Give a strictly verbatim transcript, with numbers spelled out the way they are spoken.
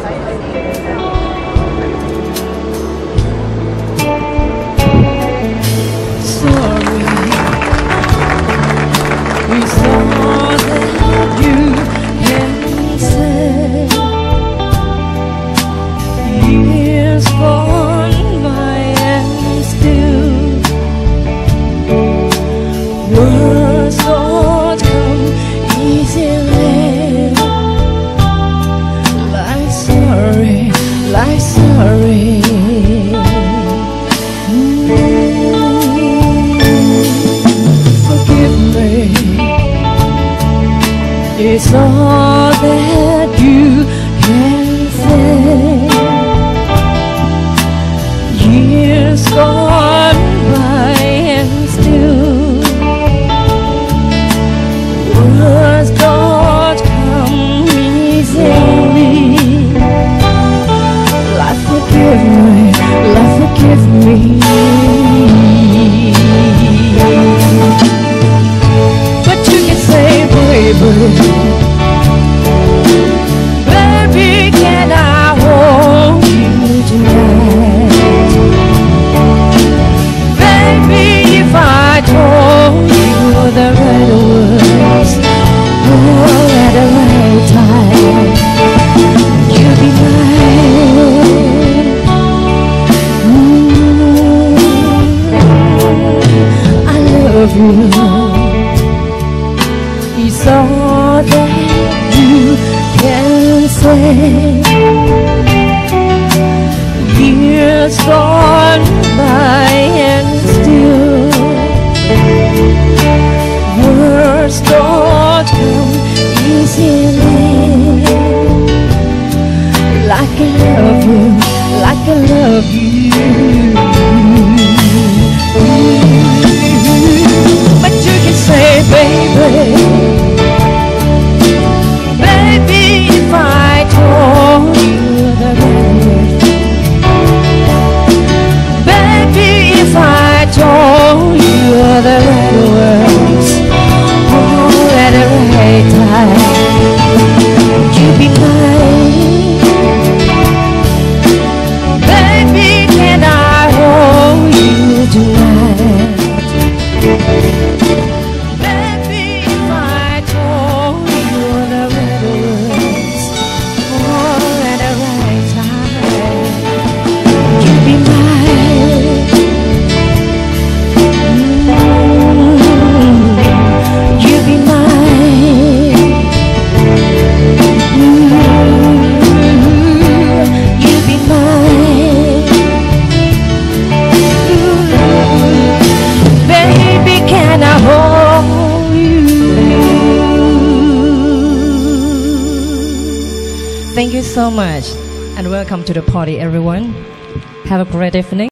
Words don't come easily, like sorry, like sorry. Mm. Forgive me, it's all that you can say. Years gone by and still words don't come easily. Life forgive me, life forgive me. But you can say, baby, baby, can I hold you tonight? Baby, if I told you the right words, all at the right time, you'll be mine. Mm, I love you. It's all that you can say. Years gone by and still words don't come easily. Like I love you, like I love you. But you can say, baby, baby, if I told you the right word, baby, if I told you the right words, all at the right time, you be mine. Baby, can I hold you tonight? Baby, if I told you the right words, all at the right time, you be mine. You be mine. You be mine. Baby, can I hold you? Thank you so much and welcome to the party, everyone. Have a great evening.